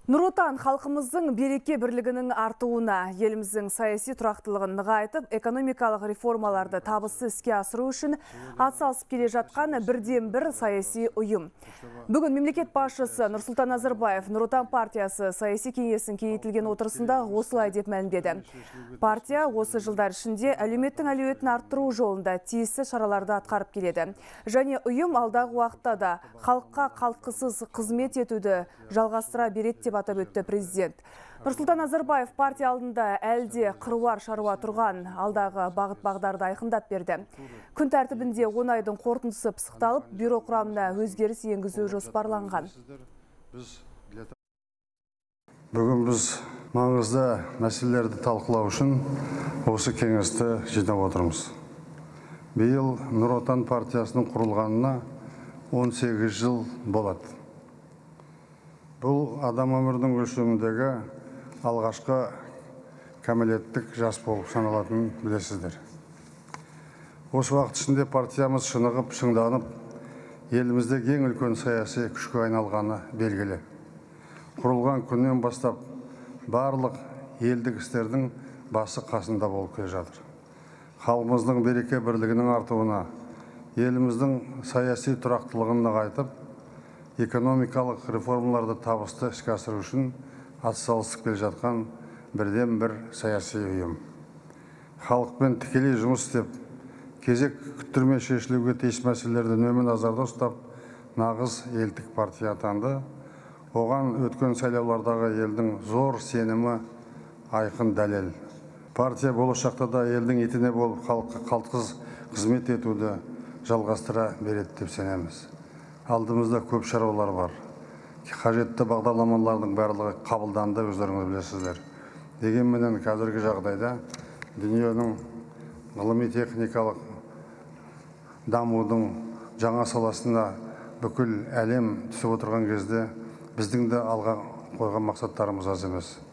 Нұр Отан халқымыздың береке бірлігінің артуына, еліміздің саяси тұрақтылығын нығайтып, экономикалық реформаларды табысты іске асыру үшін атсалысып келе жатқан бірден-бір саяси ұйым. Бүгін мемлекет басшысы Нұрсұлтан Назарбаев Нұр Отан партиясы саяси кеңесінің кеңейтілген отырысында осылай деп мәлімдеді. Партия осы жылдар ішінде әлеуметтің әлеуетін арттыру жолында тиісті шараларды атқарып келеді. Және ұйым алдағы уақытта да халыққа қалтқысыз қызмет етуді жалғастыра береді деп атап өтті президент. Нұрсұлтан Назарбаев партия алдында әлде қыруар шаруа тұрған алдағы бағыт-бағдарды айқындап берді. Күн тәртібінде 10 айдың қорытындысы пысықталып, бюро құрамына өзгеріс енгізу жоспарланған. Бүгін біз маңызды мәселелерді талқылау үшін осы кеңесті жинап отырмыз. Биыл Нұр Отан партиясының құрылғанына 18 жыл болады. Бұл адам өмірдің өлшеміндегі алғашқы кәмелеттік жас болып саналатынын білесіздер. Осы уақыт ішінде партиямыз шынығып, шыңданып, еліміздегі ең үлкен саяси күшке айналғаны белгілі. Құрылған күннен бастап барлық елдік істердің басы қасында болып келе жатыр. Халқымыздың береке бірлігінің артуына, еліміздің саяси тұрақтылығын нығайтып, экономикалық реформаларды табысты іске асыру үшін атсалысып келе жатқан бірден-бір саяси ұйым. Халықпен тікелей жұмыс істеп, кезек күттірмей шешілуге тиіс мәселелерді үнемі назарда ұстап, нағыз елдік партия атанды. Оған өткен сайлаулардағы елдің зор сенімі айқын дәлел. Партия болашақта да елдің етене болып халыққа қалтқысыз қызмет етуді жалғастыра береді деп сенеміз. Алдымызда көп шаруалар бар. Қажетті бағдарламалардың барлығы қабылданды, өздеріңіз білесіздер. Дегенменен қазіргі жағдайда дүниенің ғылыми-техникалық дамудың жаңа саласына бүкіл әлем түсіп отырған кезде біздің де алға қойған мақсаттарымыз аз емес.